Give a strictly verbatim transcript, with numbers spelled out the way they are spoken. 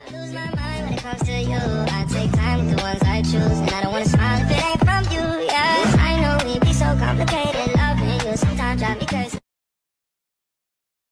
lose my mind when it comes to you. I take time with the ones I choose, and I don't wanna smile if it ain't from you. Yeah, I know we be so complicated, loving you sometimes drive me crazy.